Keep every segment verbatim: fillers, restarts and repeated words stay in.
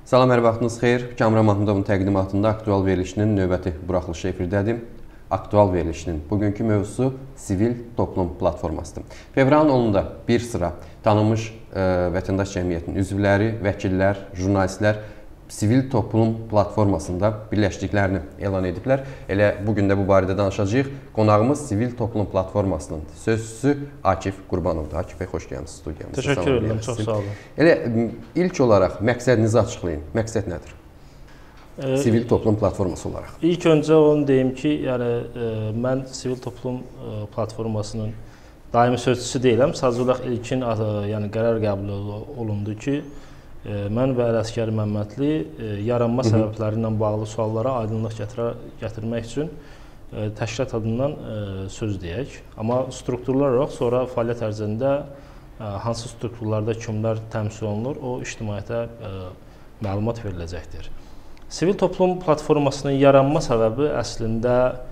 Salam, hər vaxtınız xeyir. Kamran Mahmudovun təqdimatında aktual verilişinin növbəti buraxılışı efirdədir. Aktual verilişinin bugünkü mövzusu sivil toplum platformasıdır. Fevralın onunda bir sıra tanınmış e, vətəndaş cəmiyyətinin üzvləri, vəkillər, jurnalistlər sivil toplum platformasında birləşdiklərini elan ediblər. Elə bugün də bu barədə danışacağıq. Qonağımız sivil toplum platformasının sözçüsü Akif Qurbanovdur. Akif bəy, xoş gəlmisiniz studiyamıza. Təşəkkür edirəm, çox sağ olun. Elə ilk olaraq məqsədinizi açıqlayın. Məqsəd nədir? E, sivil toplum platforması olaraq. İlk öncə onu deyim ki, yəni e, mən sivil toplum e, platformasının daimi sözçüsü deyiləm. Sadəcə olaraq ilkin e, yəni qərar qəbul olundu ki, mən və Ələsgər Məmmədli yaranma Hı -hı. səbəbləri ilə bağlı suallara aydınlıq gətirə, gətirmək üçün təşkilat adından söz deyək. Amma strukturlar olaraq sonra fəaliyyət ərzində hansı strukturlarda kimlər təmsil olunur, o ictimaiyyətə məlumat veriləcəkdir. Sivil toplum platformasının yaranma səbəbi əslində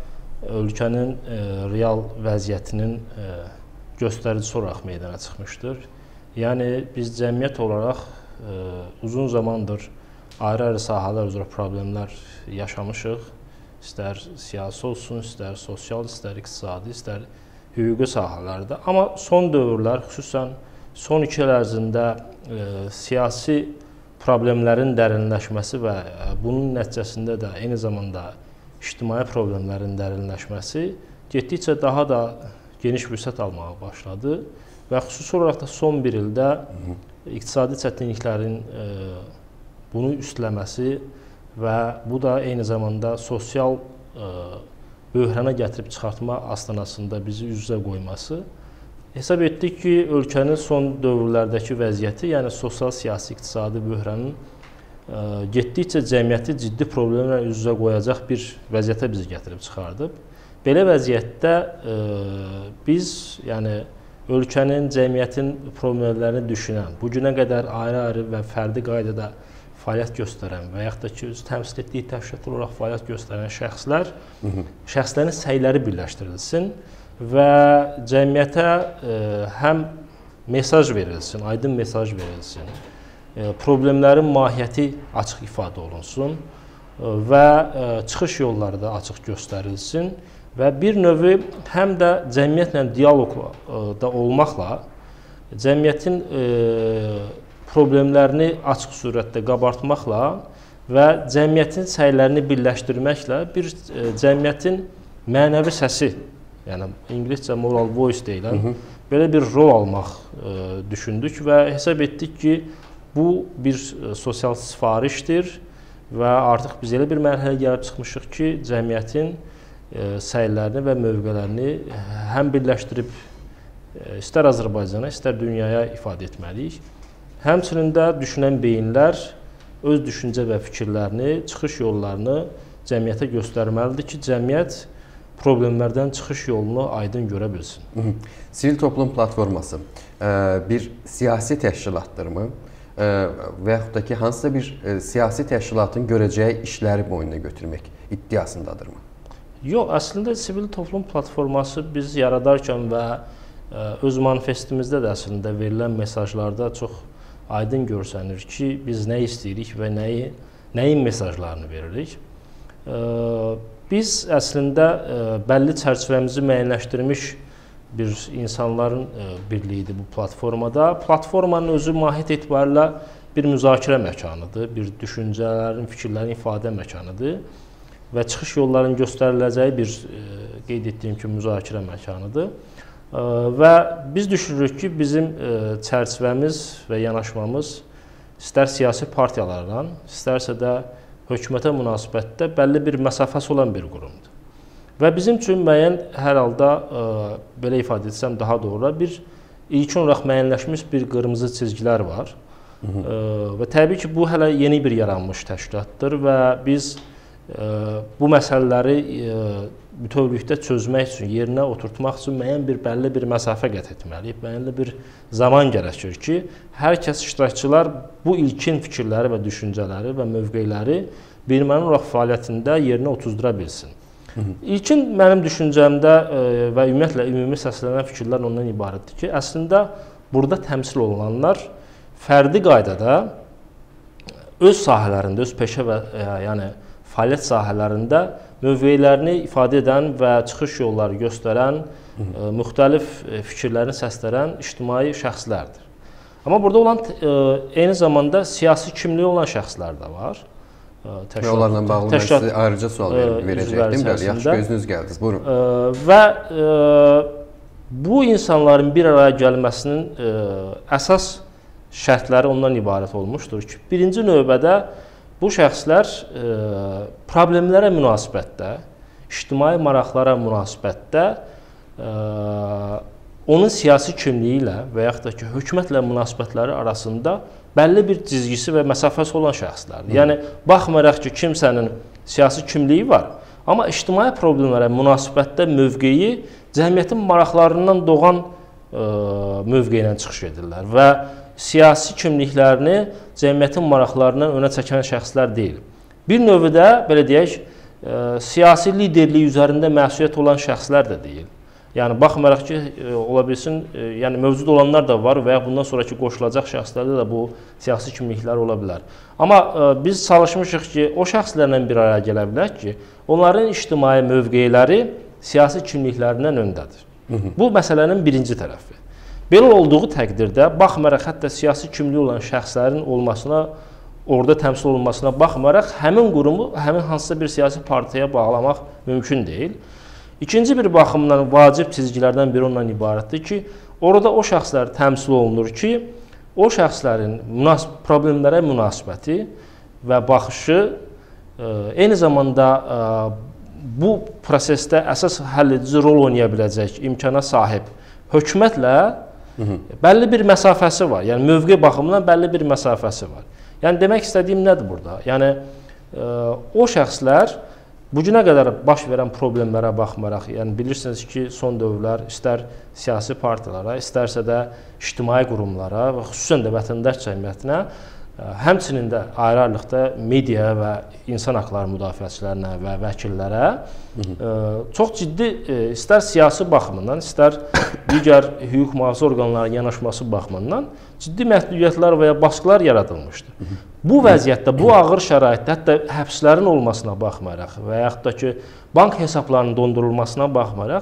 ölkənin real vəziyyətinin göstəricisi olaraq meydana çıxmışdır. Yəni biz cəmiyyət olaraq uzun zamandır ayrı-ayrı sahələr üzrə problemlər yaşamışıq. İstər siyasi olsun, istər sosial, istər iqtisadi, istər hüquqi sahələrdə. Amma son dövrlər, xüsusən son iki il ərzində e, siyasi problemlərin dərinləşməsi və bunun nəticəsində də eyni zamanda ictimai problemlərin dərinləşməsi getdikcə daha da geniş vüsət almağa başladı və xüsusi olaraq da son bir ildə Hı -hı. iqtisadi çətinliklərin e, bunu üstləməsi və bu da eyni zamanda sosial e, böhrana gətirib çıxartma astanasında bizi üz-üzə qoyması hesab etdik ki, ölkənin son dövrlərdəki vəziyyəti, yəni sosial, siyasi, iqtisadi böhranın e, getdikcə cəmiyyəti ciddi problemlərlə üz-üzə qoyacaq bir vəziyyətə bizi gətirib çıxardıb. Belə vəziyyətdə e, biz, yəni ölkənin, cəmiyyətin problemlərini düşünən, bu günə qədər ayrı-ayrı və fərdi qaydada fəaliyyət göstərən və yaxud da ki, öz təmsil etdiyi təşkilat olaraq fəaliyyət göstərən şəxslər, Hı -hı. şəxslərin səyləri birləşdirilsin və cəmiyyətə e, həm mesaj verilsin, aydın mesaj verilsin, e, problemlərin mahiyyəti açıq ifadə olunsun e, və e, çıxış yolları da açıq göstərilsin. Və bir növü həm də cəmiyyətlə dialoqda olmaqla cəmiyyətin e, problemlərini açıq surətdə qabartmaqla və cəmiyyətin səylərini birləşdirməklə bir e, cəmiyyətin mənəvi səsi, yəni ingiliscə moral voice deyilən, Hı -hı. belə bir rol almaq e, düşündük və hesab etdik ki, bu bir e, sosial sifarişdir və artıq biz elə bir mərhələ gəlib çıxmışıq ki, cəmiyyətin səylərini və mövqələrini həm birləşdirib istər Azərbaycana, istər dünyaya ifadə etməliyik. Həmçinin də düşünən beyinlər öz düşüncə və fikirlərini, çıxış yollarını cəmiyyətə göstərməlidir ki, cəmiyyət problemlərdən çıxış yolunu aydın görə bilsin. Hı -hı. Sivil toplum platforması bir siyasi təşkilatdırmı və yaxud da ki, hansısa bir siyasi təşkilatın görəcəyi işləri boynuna götürmək iddiasındadırmı? Yox, əslində sivil toplum platforması biz yaradarkən və öz manifestimizdə də əslində verilən mesajlarda çox aydın görsənir ki, biz nə istəyirik və nəyi, nəyin mesajlarını veririk. Biz əslində bəlli çərçivəmizi müəyyənləşdirmiş bir insanların birliyidir bu platformada. Platformanın özü mahiyyət etibarilə bir müzakirə məkanıdır, bir düşüncələrin, fikirlərin ifadə məkanıdır və çıxış yollarının göstəriləcəyi bir e, qeyd etdiyim kimi müzakirə məkanıdır. E, və biz düşünürük ki, bizim e, çərçivəmiz və yanaşmamız istər siyasi partiyalarla, istərsə də hökumətə münasibətdə bəlli bir məsafəsi olan bir qurumdur. Və bizim üçün müəyyən hər halda, e, belə ifadə etsəm daha doğru, bir ilkin olaraq müəyyənləşmiş bir qırmızı çizgilər var. Hı -hı. E, və təbii ki, bu hələ yeni bir yaranmış təşkilatdır və biz bu məsələləri bütövlükdə çözmək üçün, yerinə oturtmaq üçün müəyyən bir bəlli bir məsafə qət etməliyik, müəyyən bir zaman gərəkir ki, hər kəs iştirakçılar bu ilkin fikirləri və düşüncələri və mövqeləri birmənin olaraq fəaliyyətində yerinə otuzdura bilsin. Hı -hı. İlkin mənim düşüncəmdə və ümumiyyətlə ümumi səslənən fikirlər ondan ibarətdir ki, əslində burada təmsil olunanlar fərdi qaydada öz sahələrində, öz peşə və yəni fəaliyyət sahələrində mövqelərini ifadə edən və çıxış yolları göstərən, ə, müxtəlif fikirlərini səslənən ictimai şəxslərdir. Amma burada olan ə, eyni zamanda siyasi kimliyi olan şəxslər də var. Və onlarla bağlı mən sizə ayrıca sual verəcəkdim. Bəli, yaxşı gözünüz gəldi. Buyurun. Ə, və ə, bu insanların bir araya gəlməsinin ə, əsas şərtləri ondan ibarət olmuşdur ki, birinci növbədə bu şəxslər ə, problemlərə münasibətdə, ictimai maraqlara münasibətdə ə, onun siyasi kimliyi ilə və yaxud da ki, hökumətlə münasibətləri arasında bəlli bir cizgisi və məsafəsi olan şəxslərdir. Yəni, baxmayaraq ki, kimsənin siyasi kimliyi var, amma ictimai problemlərə münasibətdə mövqeyi cəmiyyətin maraqlarından doğan ə, mövqeyi ilə çıxış edirlər və siyasi kimliklərini cəmiyyətin maraqlarından önə çəkən şəxslər deyil. Bir növü də, belə deyək, ə, siyasi liderliyi üzərində məsuliyyət olan şəxslər də deyil. Yəni, baxmayaraq ki, ola bilsin, yəni mövcud olanlar da var və ya bundan sonraki qoşulacaq şəxslərdə də bu siyasi kimliklər ola bilər. Amma ə, biz çalışmışıq ki, o şəxslərlə bir araya gələ bilək ki, onların ictimai mövqeləri siyasi kimliklərindən öndədir. Hı -hı. Bu məsələnin birinci tərəfi. Belə olduğu təqdirdə, baxmayaraq hətta siyasi kimliyi olan şəxslərin olmasına, orada təmsil olunmasına baxmayaraq, həmin qurumu, həmin hansısa bir siyasi partiyaya bağlamaq mümkün deyil. İkinci bir baxımdan vacib çizgilərdən biri ondan ibarətdir ki, orada o şəxslər təmsil olunur ki, o şəxslərin münas problemlərə münasibəti və baxışı ə, eyni zamanda ə, bu prosesdə əsas həll edici rol oynaya biləcək imkana sahib hökumətlə Hı -hı. bəlli bir məsafəsi var. Yəni, mövqe baxımından bəlli bir məsafəsi var. Yəni, demək istədiyim nədir burada? Yəni, ə, o şəxslər bu günə qədər baş verən problemlərə baxmaraq, yəni bilirsiniz ki, son dövrlər istər siyasi partiyalara, istərsə də ictimai qurumlara və xüsusən də vətəndaş cəmiyyətinə, həmçinin də ayrı-ayrılıqda media və insan haqları müdafiəçilərinə və vəkillərə Hı -hı. çox ciddi, istər siyasi baxımından, istər digər hüquq mühafizə orqanlarının yanaşması baxımından ciddi məhdudiyyətlər və ya baskılar yaradılmışdır. Hı -hı. Bu vəziyyətdə, bu ağır şəraitdə, hətta həbslərin olmasına baxmayaraq və yaxud da ki, bank hesablarının dondurulmasına baxmayaraq,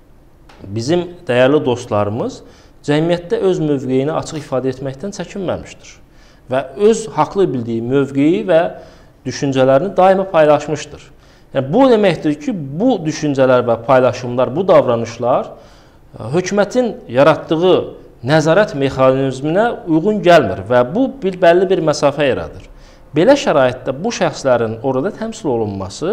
bizim dəyərli dostlarımız cəmiyyətdə öz mövqeyini açıq ifadə etməkdən çəkinməmişdir və öz haqlı bildiyi mövqeyi və düşüncələrini daima paylaşmışdır. Yəni, bu deməkdir ki, bu düşüncələr və paylaşımlar, bu davranışlar hökumətin yaratdığı nəzarət mexanizminə uyğun gəlmir və bu bir bəlli bir məsafə yaradır. Belə şəraitdə bu şəxslərin orada təmsil olunması,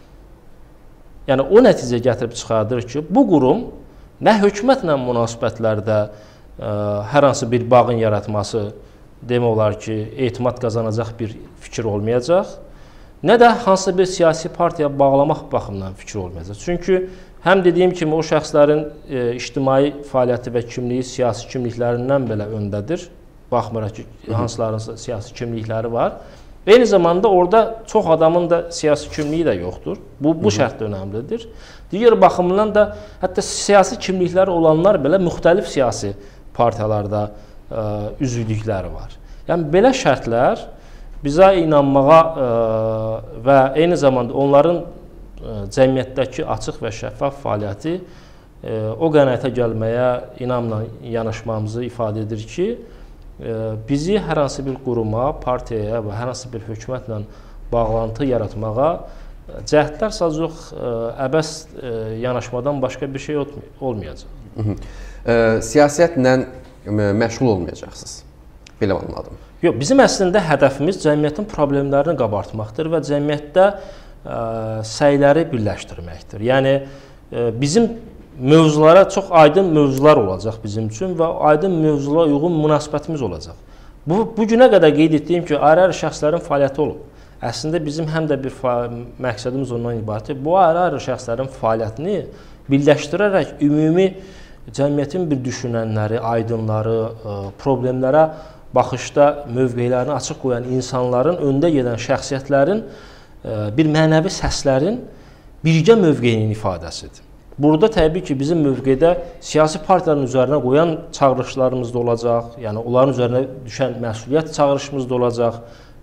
yəni o nəticə gətirib çıxardır ki, bu qurum nə hökumətlə münasibətlərdə ə, hər hansı bir bağın yaratması, demək olar ki, etimad qazanacaq bir fikir olmayacaq, nə də hansısa bir siyasi partiyaya bağlamaq baxımından fikir olmayacaq. Çünki həm dediyim kimi o şəxslərin e, ictimai fəaliyyəti və kimliyi siyasi kimliklərindən belə öndədir. Baxmayaraq ki, hansılarınsa siyasi kimlikləri var. Eyni zamanda orada çox adamın da siyasi kimliyi də yoxdur. Bu, bu şərt də önəmlidir. Digər baxımdan da hətta siyasi kimlikləri olanlar belə müxtəlif siyasi partiyalarda ə, üzvlükləri var. Yəni, belə şərtlər bizə inanmağa ə, və eyni zamanda onların cəmiyyətdəki açıq və şəffaf fəaliyyəti e, o qənaətə gəlməyə inamla yanaşmamızı ifadə edir ki, e, bizi hər hansı bir quruma, partiyaya və hər hansı bir hökumətlə bağlantı yaratmağa cəhdlər sadəcə yox, əbəs e, yanaşmadan başqa bir şey olmayacaq. Hı -hı. E, siyasətlə məşğul olmayacaqsınız, belə anladım. Yox, bizim əslində hədəfimiz cəmiyyətin problemlərini qabartmaqdır və cəmiyyətdə səyləri birləşdirməkdir. Yəni, bizim mövzulara çox aydın mövzular olacaq bizim üçün və aydın mövzulara uyğun münasibətimiz olacaq. Bu, bu günə qədər qeyd etdiyim ki, ayrı-ayrı şəxslərin fəaliyyəti olub. Əslində, bizim həm də bir məqsədimiz ondan ibarətdir. Bu ayrı-ayrı şəxslərin fəaliyyətini birləşdirərək ümumi cəmiyyətin bir düşünənləri, aydınları, problemlərə baxışda mövqelərini açıq qoyan insanların, öndə gedən şəxsiyyətlərin, bir mənəvi səslərin birgə mövqeyinin ifadəsidir. Burada təbii ki, bizim mövqedə siyasi partiyaların üzərinə qoyan çağırışlarımız da olacaq, yəni onların üzərinə düşən məsuliyyət çağırışımız da olacaq,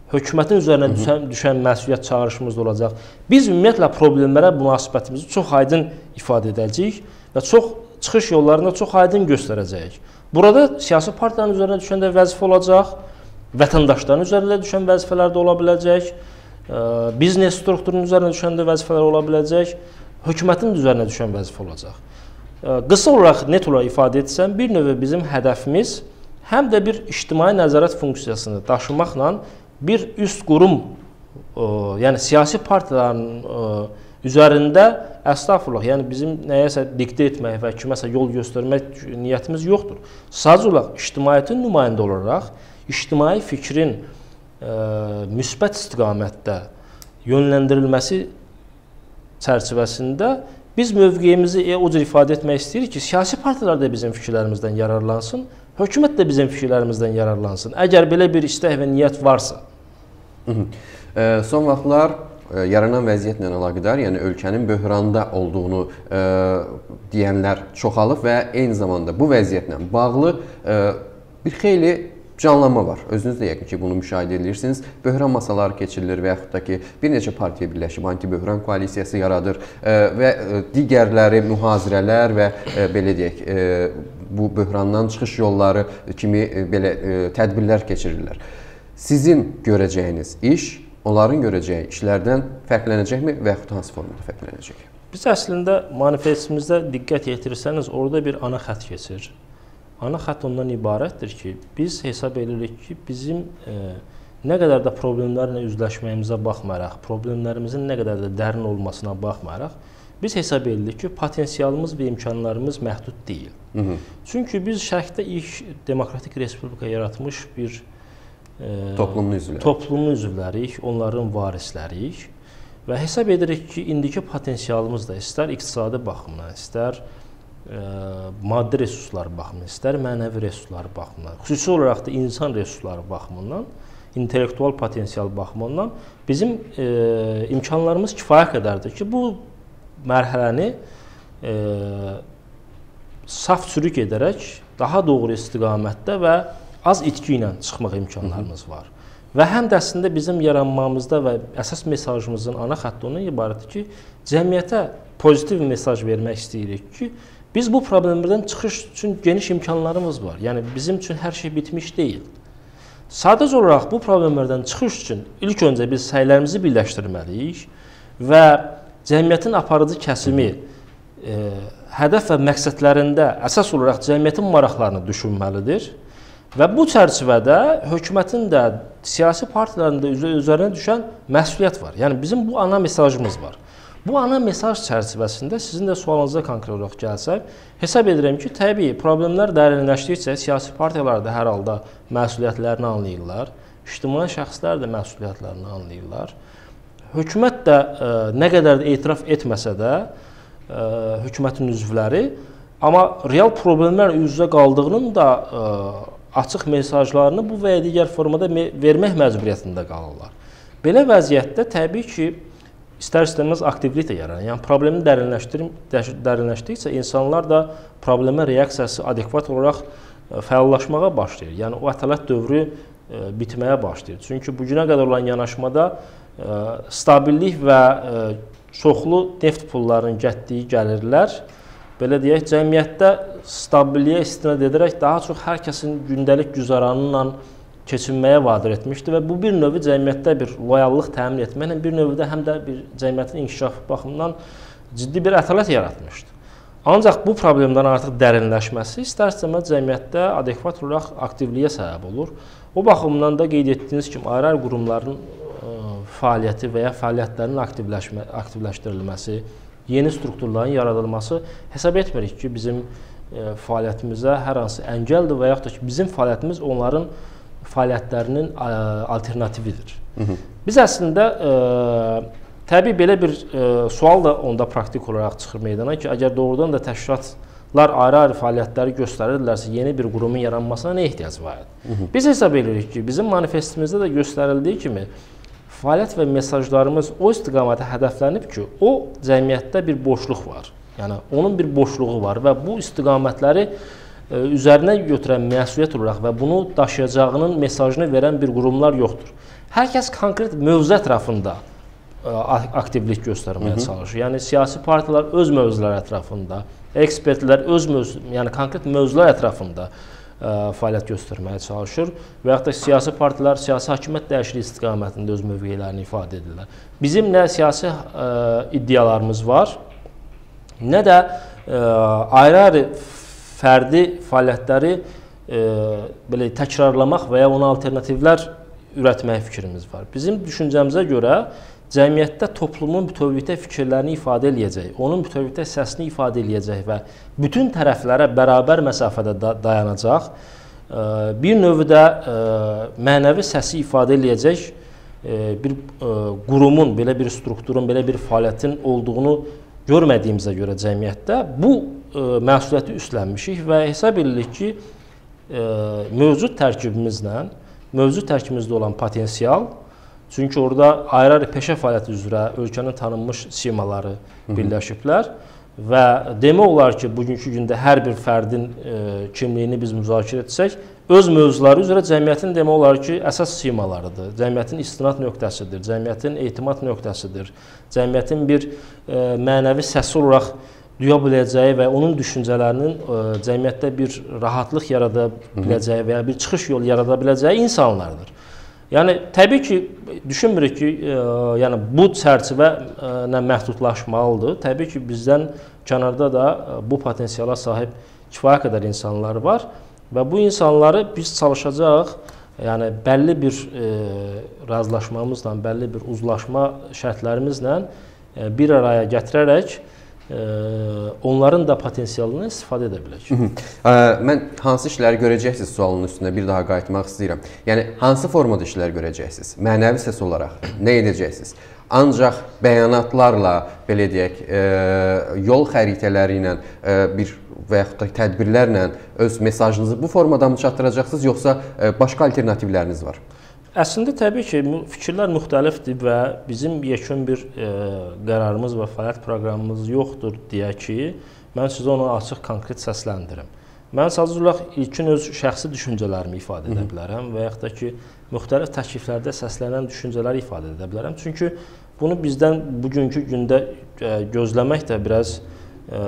hökumətin üzərinə düşən, düşən məsuliyyət çağırışımız da olacaq. Biz ümumiyyətlə problemlərə münasibətimizi çox aydın ifadə edəcəyik və çox çıxış yollarında çox aydın göstərəcəyik. Burada siyasi partiyaların üzərinə düşən də vəzifə olacaq, vətəndaşların üzərində düşən vəzifələr də ola biləcək, biznes strukturunun üzərinə düşən də vəzifələr ola biləcək, hökumətin üzərinə düşən vəzifə olacaq. Qısa olaraq, net olaraq ifadə etsəm, bir növ bizim hədəfimiz həm də bir ictimai nəzarət funksiyasını daşımaqla bir üst qurum, yəni siyasi partiyaların üzərində əstağfurullah, yəni bizim nəyəsə diktə etmək və kiməsə yol göstərmək niyyətimiz yoxdur. Sadəcə olaraq ictimaiyyətin nümayəndə olaraq ictimai fikrin e, müsbət istiqamətdə yönləndirilməsi çərçivəsində biz mövqeyimizi e, o cür ifadə etmək istəyirik ki, siyasi partiyalar da bizim fikirlərimizdən yararlansın, hökumət də bizim fikirlərimizdən yararlansın. Əgər belə bir istək və niyyət varsa. Hı -hı. E, son vaxtlar e, yaranan vəziyyətlə əlaqədar, yəni ölkənin böhranda olduğunu e, deyənlər çoxalıb və eyni zamanda bu vəziyyətlə bağlı e, bir xeyli canlanma var. Özünüz də yəqin ki, bunu müşahidə edirsiniz. Böhran masaları keçirilir və yaxud da ki, bir neçə partiya birləşib anti-böhran koalisiyası yaradır e, və digərləri mühazirələr və e, belə deyək, e, bu böhrandan çıxış yolları kimi e, belə e, tədbirlər keçirirlər. Sizin görəcəyiniz iş, onların görəcəyi işlərdən fərqlənəcəkmi və yaxud hansı formada fərqlənəcək? Biz əslində manifestimizdə diqqət yetirirsəniz, orada bir ana xətt keçir. Ana xətt ondan ibarətdir ki, biz hesab edirik ki, bizim e, nə qədər də problemlərlə üzləşməyimizə baxmayaraq, problemlərimizin nə qədər də dərin olmasına baxmayaraq, biz hesab edirik ki, potensialımız və imkanlarımız məhdud deyil. Hı -hı. Çünki biz şərqdə ilk demokratik respublika yaratmış bir e, toplumun üzvləri. toplumun üzvləriyik, onların varisləriyik və hesab edirik ki, indiki potensialımız da istər iqtisadi baxımdan, istər maddi resursları baxımından, istər mənəvi resursları baxımından, xüsusi olaraq da insan resursları baxımından, intellektual potensial baxımından bizim e, imkanlarımız kifayət qədərdir ki, bu mərhələni e, saf sürük edərək daha doğru istiqamətdə və az itki ilə çıxmaq imkanlarımız var. Və həm də əslində bizim yaranmamızda və əsas mesajımızın ana xətti ondan ibarətdir ki, cəmiyyətə pozitiv mesaj vermək istəyirik ki, biz bu problemlərdən çıxış üçün geniş imkanlarımız var. Yəni, bizim üçün hər şey bitmiş deyil. Sadəcə olaraq bu problemlərdən çıxış üçün ilk öncə biz səylərimizi birləşdirməliyik və cəmiyyətin aparıcı kəsimi e, hədəf və məqsədlərində əsas olaraq cəmiyyətin maraqlarını düşünməlidir. Və bu çərçivədə hökumətin də, siyasi partiyaların da üzərinə düşən məsuliyyət var. Yəni, bizim bu ana mesajımız var. Bu ana mesaj çərçivəsində sizin də sualınıza konkret olaraq gəlsək, hesab edirəm ki, təbii problemlər dərinləşdikcə siyasi partiyalar da hər halda məsuliyyətlərini anlayırlar, ictimai şəxslər də məsuliyyətlərini anlayırlar. Hökumət də ə, nə qədər də etiraf etməsə də ə, hökumətin üzvləri, amma real problemlər üz-üzə qaldığının da ə, açıq mesajlarını bu və ya digər formada vermək məcburiyyətində qalırlar. Belə vəziyyətdə təbii ki, İstər-istəməz aktivlik də yaranır. Yəni, problemi dərinləşdikcə insanlar da problemə reaksiyası adekvat olaraq fəallaşmağa başlayır. Yəni, o ətalət dövrü bitməyə başlayır. Çünki bugünə qədər olan yanaşmada stabillik və çoxlu neft pullarının gətdiyi gəlirlər, belə deyək, cəmiyyətdə stabilliyə istinad edərək daha çox hər kəsin gündəlik güzaranıyla keçinməyə vadir etmişdi və bu bir növü cəmiyyətdə bir loyallıq təmin etməklə, bir növü də həm də bir cəmiyyətin inkişafı baxımından ciddi bir ətalət yaratmışdı. Ancaq bu problemlərin artıq dərinləşməsi istər-istəməz cəmiyyətdə adekvat olaraq aktivliyə səbəb olur. O baxımdan da qeyd etdiyiniz kimi ayrı-ayrı qurumların ə, fəaliyyəti və ya fəaliyyətlərinin aktivləşdirilməsi, yeni strukturların yaradılması hesab etmirik ki, bizim ə, fəaliyyətimizə hər hansı əngəldir və yaxud da ki, bizim fəaliyyətimiz onların fəaliyyətlərinin alternatividir. Hı -hı. Biz əslində ə, təbii belə bir ə, sual da onda praktik olaraq çıxır meydana ki, əgər doğrudan da təşkilatlar ayrı-ayrı fəaliyyətləri göstərirlərsə, yeni bir qurumun yaranmasına nə ehtiyac var? Hı -hı. Biz hesab edirik ki, bizim manifestimizdə də göstərildiyi kimi fəaliyyət və mesajlarımız o istiqamətə hədəflənib ki, o cəmiyyətdə bir boşluq var. Yəni, onun bir boşluğu var və bu istiqamətləri üzərinə götürən məsuliyyət olaraq və bunu daşıyacağının mesajını verən bir qurumlar yoxdur. Hər kəs konkret mövzu ətrafında aktivlik göstərməyə Hı -hı. çalışır. Yəni siyasi partiyalar öz mövzuları ətrafında, ekspertlər öz mövzu, yəni konkret mövzular ətrafında ə, fəaliyyət göstərməyə çalışır və yaxud da siyasi partiyalar siyasi hakimiyyət dəyişikliyi istiqamətində öz mövqelərini ifadə edirlər. Bizim nə siyasi ə, iddialarımız var, nə də ayrı-ayrı fərdi fəaliyyətləri ə, belə təkrarlamaq və ya ona alternativlər ürətmək fikrimiz var. Bizim düşüncəmizə görə cəmiyyətdə toplumun bütövlükdə fikirlərini ifadə eləyəcək, onun bütövlükdə səsini ifadə eləyəcək və bütün tərəflərə bərabər məsafədə dayanacaq, bir növdə mənəvi səsi ifadə eləyəcək bir qurumun, belə bir strukturun, belə bir fəaliyyətin olduğunu görmədiyimizə görə cəmiyyətdə bu məsuliyyəti üstlənmişik və hesab edirik ki, mövcud tərkibimizlə, mövcud tərkibimizdə olan potensial, çünki orada ayrı-ayrı peşə fəaliyyəti üzrə ölkənin tanınmış simaları birləşiblər və demək olar ki, bugünkü gündə hər bir fərdin e, kimliyini biz müzakirə etsək, öz mövzuları üzrə cəmiyyətin demək olar ki, əsas simalarıdır, cəmiyyətin istinad nöqtəsidir, cəmiyyətin etimad nöqtəsidir, cəmiyyətin bir e, mənəvi səsi olaraq duya biləcəyi və onun düşüncələrinin ə, cəmiyyətdə bir rahatlıq yarada biləcəyi və ya bir çıxış yolu yarada biləcəyi insanlardır. Yəni təbii ki, düşünmürük ki, ə, yəni bu çərçivələ məhdudlaşmalıdır. Təbii ki, bizdən kənarda da ə, bu potensiala sahib kifayət qədər insanlar var və bu insanları biz çalışacağıq, yəni bəlli bir ə, razılaşmamızla, bəlli bir uzlaşma şərtlərimizlə ə, bir araya gətirərək onların da potensialını istifadə edə bilək. Mən hansı işləri görəcəksiniz sualının üstündə bir daha qayıtmaq istəyirəm. Yəni, hansı formada işlər görəcəksiniz? Mənəvi səs olaraq nə edəcəksiniz? Ancaq bəyanatlarla, belə deyək, yol xəritələri ilə bir və yaxud da tədbirlərlə öz mesajınızı bu formada mı çatdıracaqsınız, yoxsa başqa alternativləriniz var? Əslində, təbii ki, fikirlər müxtəlifdir və bizim yekun bir e, qərarımız və fəaliyyət proqramımız yoxdur deyə ki, mən sizə onu açıq, konkret səsləndirim. Mən sadəcə olaraq ilkin öz şəxsi düşüncələrimi ifadə edə bilərəm və yaxud da ki, müxtəlif təkliflərdə səslənən düşüncələri ifadə edə bilərəm. Çünki bunu bizdən bugünkü gündə e, gözləmək də biraz e,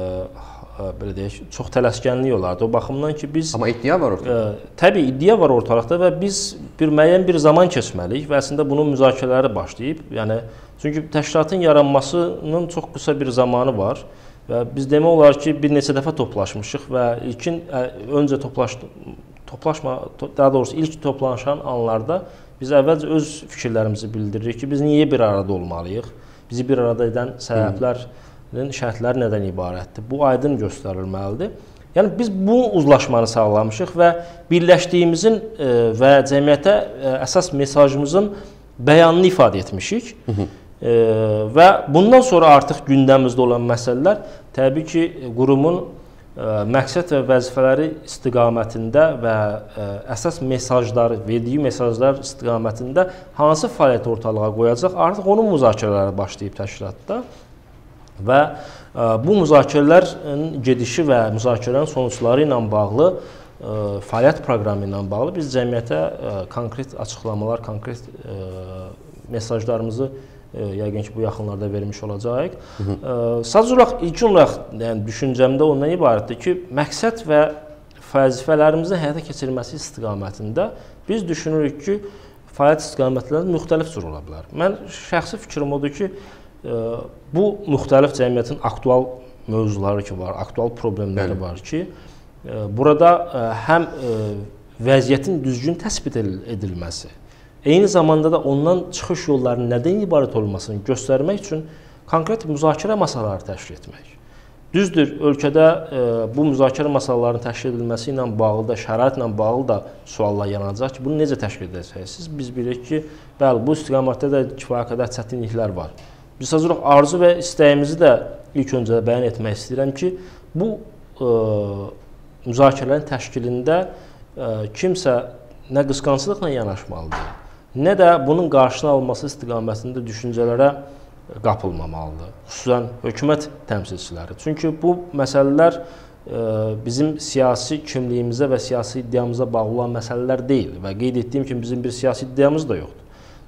belə deyək, çox tələskənlik olardı. O baxımdan ki, biz... Amma iddia var ortada. E, təbii, iddia var ortalıqda və biz bir müəyyən bir zaman keçməliyik və əslində bunun müzakirələri başlayıb. Yəni, çünki təşkilatın yaranmasının çox qısa bir zamanı var və biz demək olar ki, bir neçə dəfə toplaşmışıq və ilkin, ə, öncə toplaş, toplaşma, to, daha doğrusu ilk toplanışan anlarda biz əvvəlcə öz fikirlərimizi bildiririk ki, biz niyə bir arada olmalıyıq? Bizi bir arada edən səbəblər şərtləri nədən ibarətdir? Bu aydın göstərilməlidir. Yəni biz bu uzlaşmanı sağlamışıq və birləşdiyimizin e, və cəmiyyətə e, əsas mesajımızın bəyanını ifadə etmişik. Hı -hı. E, və bundan sonra artıq gündəmimizdə olan məsələlər təbii ki, qurumun e, məqsəd və vəzifələri istiqamətində və e, əsas mesajları, verdiyi mesajlar istiqamətində hansı fəaliyyət ortalığa qoyacaq? Artıq onun müzakirələri başlayıb təşkilatda. Və ə, bu müzakirələrin gedişi və müzakirələrin sonuçları ilə bağlı, ə, fəaliyyət proqramı ilə bağlı biz cəmiyyətə ə, konkret açıqlamalar, konkret ə, mesajlarımızı ə, yəqin ki, bu yaxınlarda vermiş olacağıq. Sadəcə olaraq, ilkin olaraq yəni, düşüncəmdə ondan ibarətdir ki, məqsəd və vəzifələrimizin həyata keçirilməsi istiqamətində biz düşünürük ki, fəaliyyət istiqamətləri müxtəlif cür ola bilər. Mən şəxsi fikrim odur ki, bu müxtəlif cəmiyyətin aktual mövzuları ki var, aktual problemləri var ki, burada həm vəziyyətin düzgün təsbit edilməsi, eyni zamanda da ondan çıxış yollarının nədən ibarət olmasını göstərmək üçün konkret müzakirə masaları təşkil etmək. Düzdür, ölkədə bu müzakirə masalarının təşkil edilməsi ilə bağlı da, şəraitlə bağlı da suallar yaranacaq ki, bunu necə təşkil edəcəksiniz? Biz bilirik ki, bəli, bu istiqamətdə də kifayət qədər çətinliklər var. Biz sadəcə arzu və istəyimizi də ilk öncə bəyan etmək istəyirəm ki, bu ə, müzakirələrin təşkilində ə, kimsə nə qısqanclıqla yanaşmalıdır, nə də bunun qarşısını alması istiqamətində düşüncələrə qapılmamalıdır, xüsusən hökumət təmsilçiləri. Çünki bu məsələlər ə, bizim siyasi kimliyimizə və siyasi iddiamıza bağlı olan məsələlər deyil və qeyd etdiyim kimi bizim bir siyasi iddiamız da yoxdur.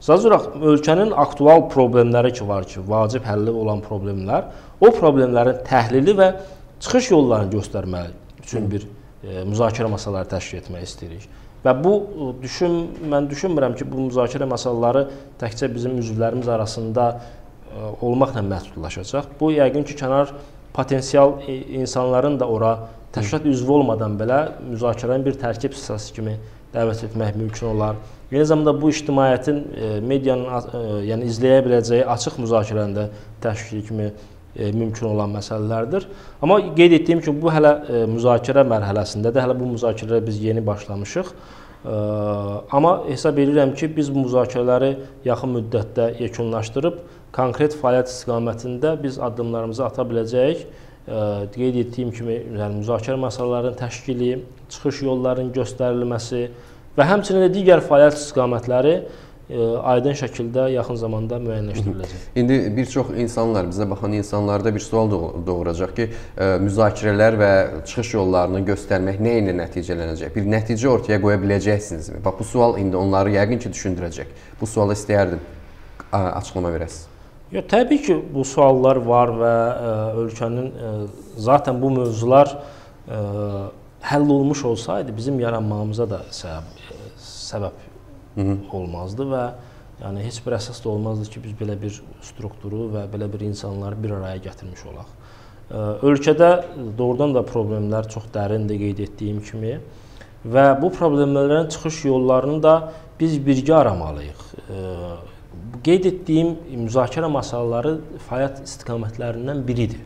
Sadəcə olaraq ölkənin aktual problemləri ki var ki, vacib həlli olan problemlər, o problemlərin təhlili və çıxış yollarını göstərmək üçün bir e, müzakirə məsələləri təşkil etmək istəyirik. Və bu düşün, mən düşünmürəm ki, bu müzakirə məsələləri təkcə bizim üzvlərimiz arasında e, olmaqla məhdudlaşacaq. Bu yəqin ki, kənar potensial insanların da ora təşkilat üzvü olmadan belə müzakirənin bir tərkib hissəsi kimi dəvət etmək mümkün olar. Eyni zamanda bu ictimaiyyətin, e, medianın e, yəni izləyə biləcəyi açıq müzakirənin də təşkili kimi e, mümkün olan məsələlərdir. Amma qeyd etdiyim ki, bu hələ e, müzakirə mərhələsindədir. Hələ bu müzakirələrə biz yeni başlamışıq. E, amma hesab edirəm ki, biz bu müzakirələri yaxın müddətdə yekunlaşdırıb konkret fəaliyyət istiqamətində biz addımlarımızı ata biləcəyik. E, qeyd etdiyim kimi, yəni müzakirə məsələlərinin təşkili, çıxış yollarının göstərilməsi və həmçinin də digər fəaliyyət istiqamətləri e, aydın şəkildə yaxın zamanda müəyyənləşdiriləcək. İndi bir çox insanlar, bizə baxan insanlarda bir sual doğuracaq ki, e, müzakirələr və çıxış yollarını göstərmək nə ilə nəticələnəcək? Bir nəticə ortaya qoya biləcəksinizmi? Bax, bu sual indi onları yəqin ki, düşündürəcək. Bu sualı istəyərdim açıqlama verəsiniz. Yox, təbii ki, bu suallar var və e, ölkənin e, zaten bu mövzular e, həll olmuş olsaydı bizim yaranmağımıza da səbəb, e, səbəb Hı -hı. olmazdı və yəni heç bir əsas da olmazdı ki, biz belə bir strukturu və belə bir insanları bir araya gətirmiş olaq. E, ölkədə doğrudan da problemlər çox dərindir qeyd etdiyim kimi və bu problemlərin çıxış yollarını da biz birgə aramalıyıq. E, Qeyd etdiyim müzakirə məsələləri fəaliyyət istiqamətlərindən biridir.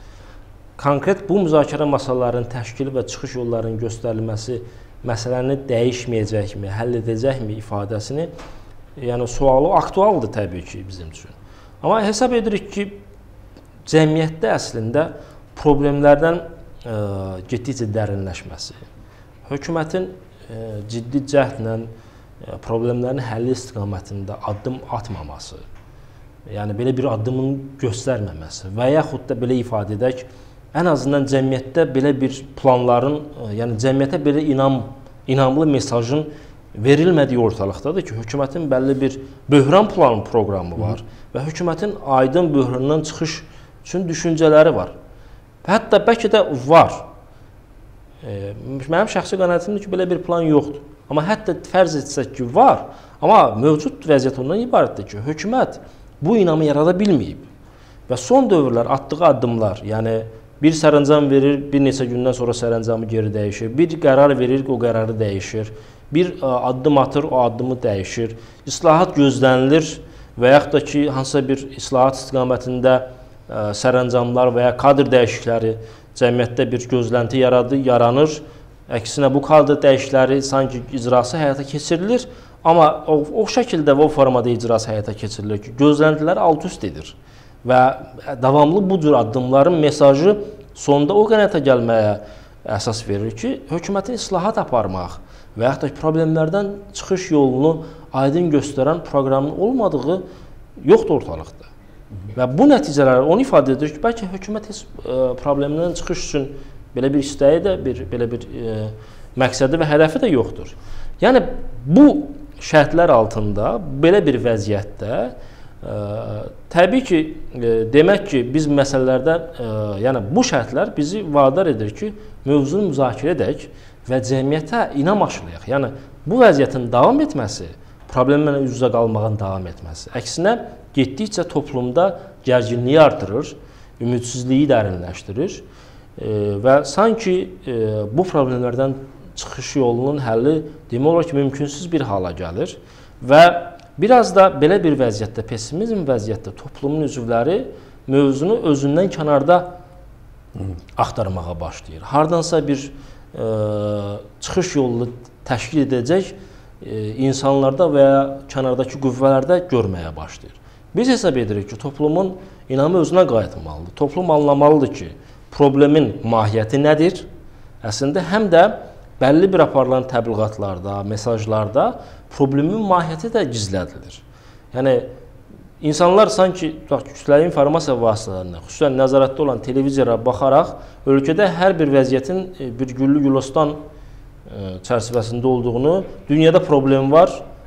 Konkret bu müzakirə məsələlərinin təşkili və çıxış yollarının göstərilməsi məsələni dəyişməyəcəkmi, həll edəcəkmi ifadəsini, yəni sualı aktualdır təbii ki bizim üçün. Amma hesab edirik ki, cəmiyyətdə əslində problemlərdən e, getdikcə dərinləşməsi, hökumətin e, ciddi cəhdlə problemlərin həlli istiqamətində addım atmaması, yəni belə bir addımın göstərməməsi və yaxud da belə ifadə edək, ən azından cəmiyyətdə belə bir planların, yəni cəmiyyətə belə inam, inamlı mesajın verilmədiyi ortalıqdadır ki, hökumətin bəlli bir böhran planı proqramı var Hı. və hökumətin aydın böhrandan çıxış üçün düşüncələri var. Hətta bəlkə də var. E, mənim şəxsi qənaətimdir ki, belə bir plan yoxdur. Amma hətta fərz etsək ki, var, amma mövcud vəziyyət ondan ibarətdir ki, hökumət bu inamı yarada bilməyib və son dövrlər atdığı addımlar, yəni bir sərəncam verir, bir neçə gündən sonra sərəncamı geri dəyişir, bir qərar verir, o qərarı dəyişir, bir addım atır, o addımı dəyişir, islahat gözlənilir və yaxud da ki, hansısa bir islahat istiqamətində sərəncamlar və ya kadr dəyişikləri cəmiyyətdə bir gözlənti yaradı, yaranır. Əksinə bu kadr dəyişikləri sanki icrası həyata keçirilir, amma o, o şəkildə və o formada icrası həyata keçirilir ki, gözləntilər alt-üst edir və davamlı bu cür addımların mesajı sonda o qənaətə gəlməyə əsas verir ki, hökumətin islahat aparmaq və yaxud da problemlərdən çıxış yolunu aydın göstərən proqramın olmadığı yoxdur ortalıqda. Və bu nəticələr onu ifadə edir ki, bəlkə hökumət heç problemlərdən çıxış üçün belə bir istəyi də, bir, belə bir e, məqsədi və hədəfi də yoxdur. Yəni, bu şərtlər altında, belə bir vəziyyətdə, e, təbii ki, e, demək ki, biz məsələlərdən, e, yəni bu şərtlər bizi vadar edir ki, mövzunu müzakirə edək və cəmiyyətə inam aşılayaq. Yəni, bu vəziyyətin davam etməsi, problemlərlə üz-üzə qalmağın davam etməsi, əksinə, getdikcə toplumda gərginliyi artırır, ümidsizliyi dərinləşdirir. E, və sanki e, bu problemlərdən çıxış yolunun həlli demək olar ki, mümkünsüz bir hala gəlir və biraz da belə bir vəziyyətdə, pessimizm vəziyyətdə toplumun üzvləri mövzunu özündən kənarda Hı. axtarmağa başlayır. Hardansa bir e, çıxış yolunu təşkil edəcək e, insanlarda və ya kənardakı qüvvələrdə görməyə başlayır. Biz hesab edirik ki, toplumun inamı özünə qayıtmalıdır. Toplum anlamalıdır ki, problemin mahiyyəti nədir? Əslində həm də bəlli bir aparılan təbliğatlarda, mesajlarda problemin mahiyyəti də gizlədilir. Yəni, insanlar sanki kütləvi informasiya vasitələrində, xüsusən nəzarətdə olan televiziyaya baxaraq, ölkədə hər bir vəziyyətin bir güllü gülistan çərçivəsində olduğunu, dünyada problem var,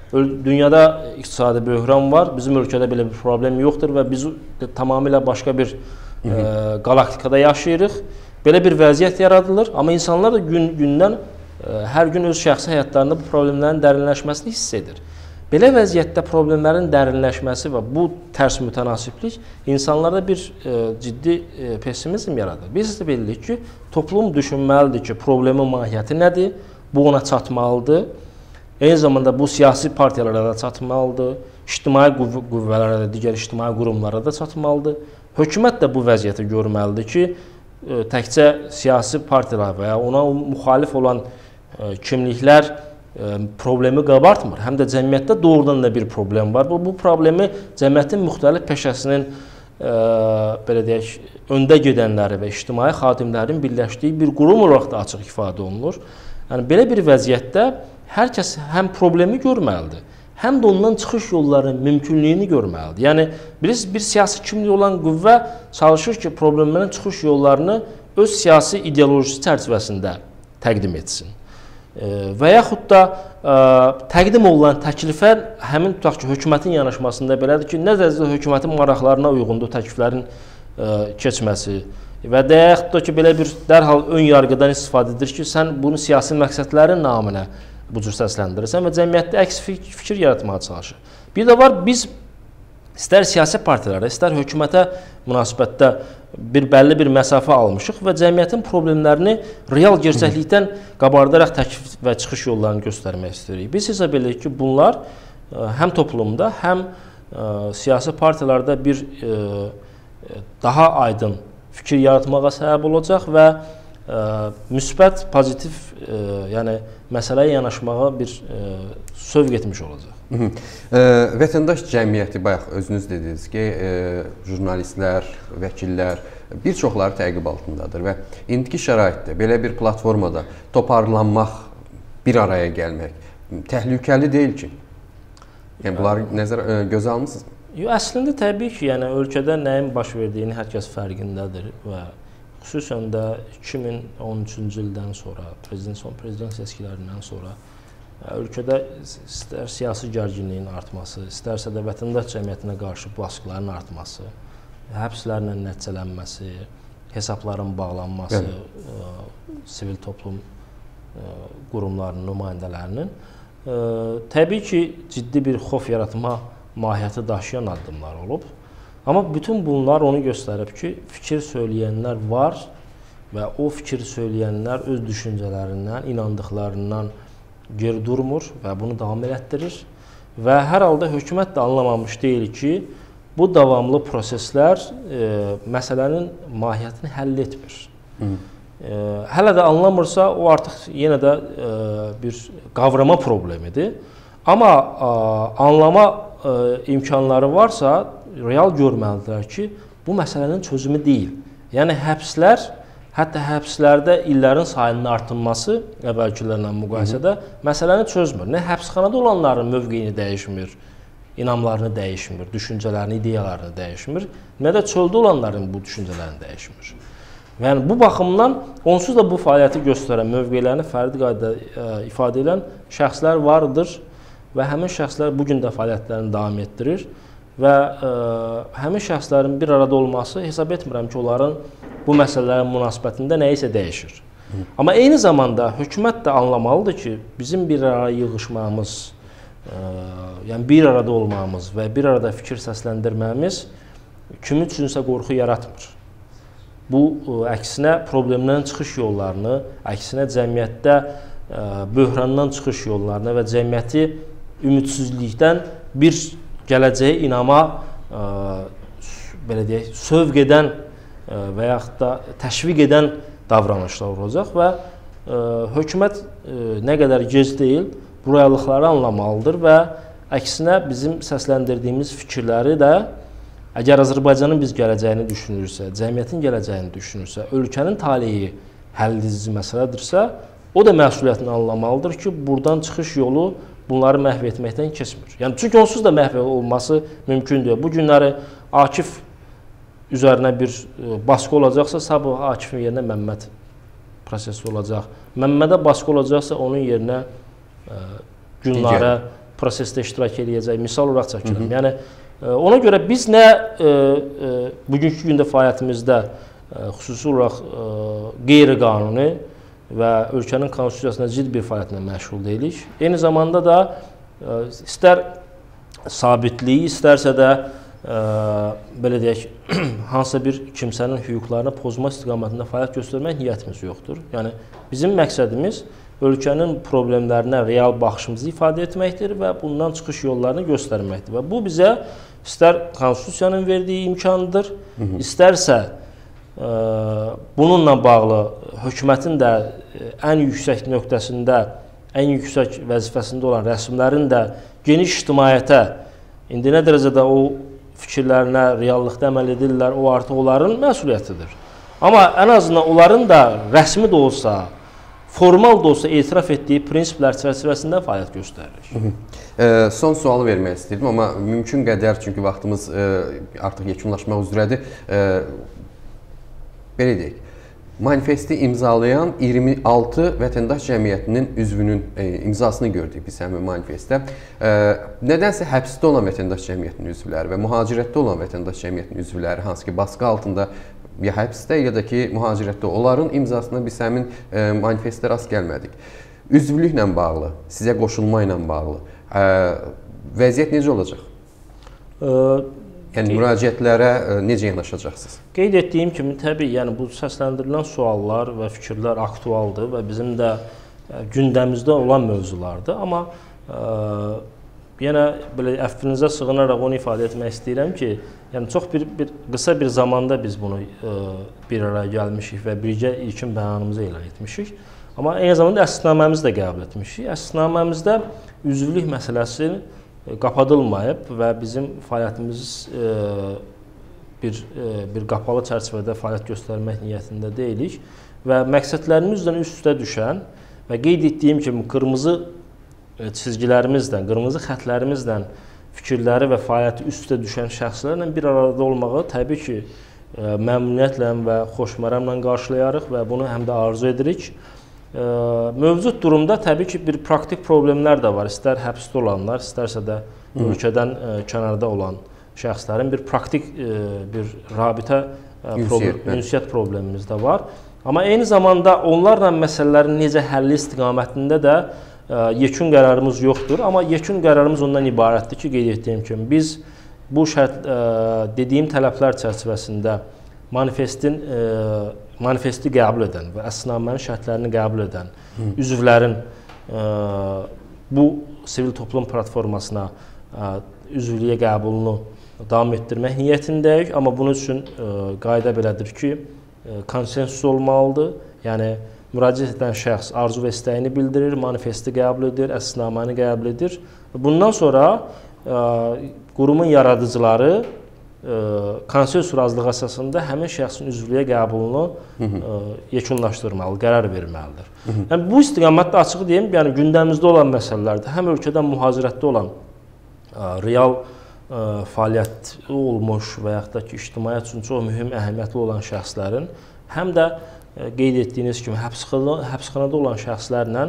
dünyada iqtisadi böhran var, bizim ölkədə belə bir problem yoxdur və biz tamamilə başqa bir Hı -hı. E, galaktikada yaşayırıq. Belə bir vəziyyət yaradılır, amma insanlar da gün gündən e, hər gün öz şəxsi həyatlarında bu problemlərin dərinləşməsini hiss edir. Belə vəziyyətdə problemlərin dərinləşməsi və bu tərs mütənasiblik insanlarda bir e, ciddi e, pessimizm yaradır. Biz də bilirik ki, toplum düşünməlidir ki, problemin mahiyyəti nədir, bu ona çatmalıdır. Eyni zamanda bu siyasi partiyalara da çatmalıdır, ictimai qüvvələrə də, digər ictimai qurumlara da çatmalıdır. Hökumət də bu vəziyyəti görməlidir ki, təkcə siyasi partiyalar və ya ona müxalif olan kimliklər problemi qabartmır. Həm də cəmiyyətdə doğrudan da bir problem var. Bu, bu problemi cəmiyyətin müxtəlif peşəsinin e, belə deyək, öndə gedənləri və ictimai xadimlərin birləşdiyi bir qurum olaraq da açıq ifadə olunur. Yəni, belə bir vəziyyətdə hər kəs həm problemi görməlidir, həm də ondan çıxış yollarının mümkünlüyünü görməlidir. Yəni, biz bir siyasi kimlik olan qüvvə çalışır ki, problemlərin çıxış yollarını öz siyasi ideolojisi çərçivəsində təqdim etsin. Və yaxud da ə, təqdim olunan təklifə həmin tutaq ki, hökumətin yanaşmasında belədir ki, nə dərəcədə hökumətin maraqlarına uyğundur təkliflərin ə, keçməsi və də yaxud da ki, belə bir dərhal ön yargıdan istifadə edir ki, sən bunu siyasi məqsədlərin naminə bu cür səsləndirirsən və cəmiyyətdə əks fikir yaratmağa çalışır. Bir də var, biz istər siyasi partiyalara, istər hökumətə münasibətdə bir bəlli bir məsafə almışıq və cəmiyyətin problemlərini real gerçəklikdən qabardaraq təklif və çıxış yollarını göstərmək istəyirik. Biz hesab edirik ki, bunlar həm toplumda, həm siyasi partiyalarda bir daha aydın fikir yaratmağa səbəb olacaq və müsbət, pozitiv, yəni məsələyə yanaşmağa bir sövq etmiş olacaq. Hı -hı. E, vətəndaş cəmiyyəti, bayaq özünüz dediniz ki, e, jurnalistlər, vəkillər bir çoxları təqib altındadır və indiki şəraitdə belə bir platformada toparlanmaq, bir araya gəlmək təhlükəli deyil ki. Yəni bunları nəzər e, gözə almısınızmı? Yox, əslində təbii ki, yəni ölkədə nəyin baş verdiyini hər kəs fərqindədir və xüsusən də iki min on üçüncü ildən sonra, prezident son prezident seçkilərindən sonra ölkədə istər siyasi gərginliyin artması, istərsə də vətəndaş cəmiyyətinə qarşı baskıların artması, həbslərlə nəticələnməsi, hesabların bağlanması, ə, sivil toplum ə, qurumlarının nümayəndələrinin ə, təbii ki, ciddi bir xof yaratma mahiyyəti daşıyan addımlar olub. Amma bütün bunlar onu göstərib ki, fikir söyləyənlər var və o fikir söyləyənlər öz düşüncələrindən, inandıqlarından geri durmur və bunu davam elətdirir və hər halda hökumət də anlamamış deyil ki, bu davamlı proseslər e, məsələnin mahiyyətini həll etmir. E, hələ də anlamırsa, o artıq yenə də e, bir qavrama problemidir. Amma e, anlama e, imkanları varsa, real görməlidirlər ki, bu məsələnin çözümü deyil. Yəni, həbslər, hətta həbslərdə illərin sayının artınması əvvəlkilərlə müqayisədə Hı -hı. məsələni çözmür. Nə həbsxanada olanların mövqeyini dəyişmir, inamlarını dəyişmir, düşüncələrini, ideyalarını dəyişmir, nə də çöldə olanların bu düşüncələrini dəyişmir. Yəni, bu baxımdan onsuz da bu fəaliyyəti göstərən, mövqeylərini fərdi qaydada e, ifadə edən şəxslər vardır və həmin şəxslər bugün də fəaliyyətlərini davam etdirir və e, həmin şəxslərin bir arada olması hesab etmirəm ki, onların bu məsələlərin münasibətində nəyisə dəyişir. Hı. Amma eyni zamanda hökumət də anlamalıdır ki, bizim bir araya yığışmamız, e, yəni bir arada olmamız və bir arada fikir səsləndirməyimiz kimi üçünsə qorxu yaratmır. Bu, e, əksinə problemdən çıxış yollarını, əksinə cəmiyyətdə e, böhrandan çıxış yollarını və cəmiyyəti ümidsizlikdən bir gələcəyə inama e, belə deyək, sövq edən və yaxud da təşviq edən davranışlar olacaq və e, hökumət e, nə qədər gec deyil, bu reallıqları anlamalıdır və əksinə bizim səsləndirdiyimiz fikirləri də əgər Azərbaycanın biz gələcəyini düşünürsə, cəmiyyətin gələcəyini düşünürsə, ölkənin taleyi həlledici məsələdirsə, o da məsuliyyətini anlamalıdır ki, buradan çıxış yolu bunları məhv etməkdən keçmir. Yəni, çünki onsuz da məhv olması mümkün deyil. Bu günləri Akif üzərinə bir baskı olacaqsa, sabah Akifin yerinə Məmməd prosesi olacaq. Məmmədə baskı olacaqsa, onun yerinə e, Gülnarə, prosesdə iştirak edəcək, misal olaraq çəkirəm. Yəni ona görə biz nə bugünkü gündə fəaliyyətimizdə xüsusi olaraq qeyri-qanuni və ölkənin konstitusiyasına zidd bir fəaliyyətlə məşğul deyilik. Eyni zamanda da istər sabitliyi, istərsə də belə deyək, hansısa bir kimsənin hüquqlarını pozma istiqamətində fəaliyyət göstərmək niyyətimiz yoxdur. Yəni bizim məqsədimiz ölkənin problemlərinə real baxışımızı ifadə etməkdir və bundan çıxış yollarını göstərməkdir. Və bu bizə istər konstitusiyanın verdiyi imkandır, istərsə bununla bağlı hökumətin də ən yüksək nöqtəsində, ən yüksək vəzifəsində olan rəsmlərin də geniş ictimaiyyətə indi nə dərəcədə o fikirlərinə reallıqda əməl edirlər, o artıq onların məsuliyyətidir. Amma ən azından onların da rəsmi də olsa, formal da olsa etiraf etdiyi prinsiplər çərçivəsində fəaliyyət göstərir. E, son sualı vermək istəyirdim, amma mümkün qədər, çünki vaxtımız e, artıq yekunlaşmaq üzrədir. E, belə deyək, manifesti imzalayan iyirmi altı vətəndaş cəmiyyətinin üzvünün e, imzasını gördük biz həmin manifestdə. E, nədənsə həbsdə olan vətəndaş cəmiyyətinin üzvləri və mühacirətdə olan vətəndaş cəmiyyətinin üzvləri, hansı ki baskı altında ya həbsdə ya da ki mühacirətdə, onların imzasına biz həmin e, manifestdə rast gəlmədik. Üzvlüklə bağlı, sizə qoşulma ilə bağlı e, vəziyyət necə olacaq? E, yəni müraciətlərə e, necə yanaşacaqsınız? Qeyd etdiyim kimi, təbii, yəni bu səsləndirilən suallar və fikirlər aktualdır və bizim də e, gündəmimizdə olan mövzulardır. Amma e, yenə belə əfvinizə sığınaraq onu ifadə etmək istəyirəm ki, yəni çox bir, bir qısa bir zamanda biz bunu e, bir araya gəlmişik və bircə ilkin bəyanımızı elan etmişik. Amma eyni zamanda əsasnaməmizi də qəbul etmişik. Əsasnaməmizdə üzvlük məsələsi qapadılmayıb və bizim fəaliyyətimiz e, bir, e, bir qapalı çərçivədə fəaliyyət göstərmək niyyətində deyilik və məqsədlərimizdən üst-üstə düşən və qeyd etdiyim kimi qırmızı çizgilərimizdən, qırmızı xətlərimizdən fikirləri və fəaliyyəti üst-üstə düşən şəxslərlə bir arada olmağı təbii ki, məmnuniyyətlə və xoşməramla qarşılayarıq və bunu həm də arzu edirik. Mövcud durumda təbii ki, bir praktik problemlər də var. İstər həbsdə olanlar, istərsə də ölkədən kənarda olan şəxslərin bir praktik bir rabitə, ünsiyyət problemimiz də var. Amma eyni zamanda onlarla məsələlərin necə həlli istiqamətində də yekun qərarımız yoxdur. Amma yekun qərarımız ondan ibarətdir ki, qeyd etdiyim kimi, biz bu şərt, dediyim tələblər çərçivəsində manifestin manifesti qəbul edən və əsasnamənin şərtlərini qəbul edən Hı. üzvlərin ə, bu sivil toplum platformasına ə, üzvlüyə qəbulunu davam etdirmək niyyətindəyik. Amma bunun üçün ə, qayda belədir ki, ə, konsensus olmalıdır. Yəni, müraciət edən şəxs arzu və istəyini bildirir, manifesti qəbul edir, əsasnaməni qəbul edir. Bundan sonra ə, qurumun yaradıcıları konsensus razılığı əsasında həmin şəxsin üzvlüyə qəbulunu hı -hı. yekunlaşdırmalı, qərar verməlidir. Hı -hı. Yəni, bu istiqamətdə açıq deyim, yəni gündəmimizdə olan məsələlərdir. Həm ölkədən mühacirətdə olan ə, real ə, fəaliyyət olmuş və yaxud da ki, ictimaiyyət üçün çox mühüm, əhəmiyyətli olan şəxslərin, həm də ə, qeyd etdiyiniz kimi həbsxanada, həbsxanada olan şəxslərlə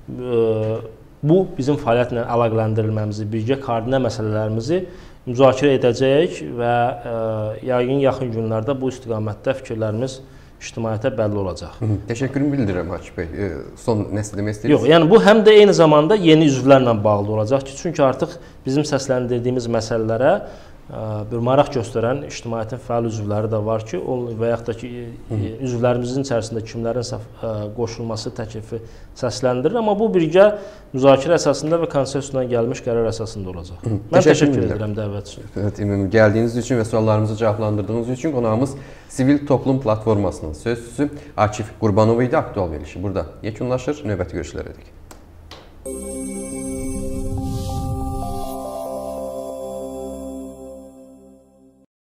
ə, bu bizim fəaliyyətlə əlaqələndirilməmizi, birgə koordinə məsələlərimizi müzakirə edəcəyik və ə, yəqin yaxın günlərdə bu istiqamətdə fikirlərimiz ictimaiyyətə bəlli olacaq. Hı -hı. Təşəkkürümü bildirirəm Akif bəy. E, son nəsə demək istəyirsiniz? Yox, yəni bu həm də eyni zamanda yeni üzvlərlə bağlı olacaq ki, çünki artıq bizim səsləndirdiyimiz məsələlərə ə, bir maraq göstərən ictimaiyyətin fəal üzvləri də var ki, o, və yaxud da ki, Hı -hı. üzvlərimizin içərisində kimlərin ə, qoşulması təklifi səsləndirir. Amma bu birgə müzakirə əsasında və konsensusla gəlmiş qərar əsasında olacaq. Hı -hı. Mən təşəkkür, təşəkkür edirəm dəvət üçün. Evet, gəldiyiniz üçün və suallarımızı cavablandırdığınız üçün qonağımız Sivil Toplum Platformasının sözçüsü Akif Qurbanov idi. Aktual verilişi burada yekunlaşır. Növbəti görüşlərə dək.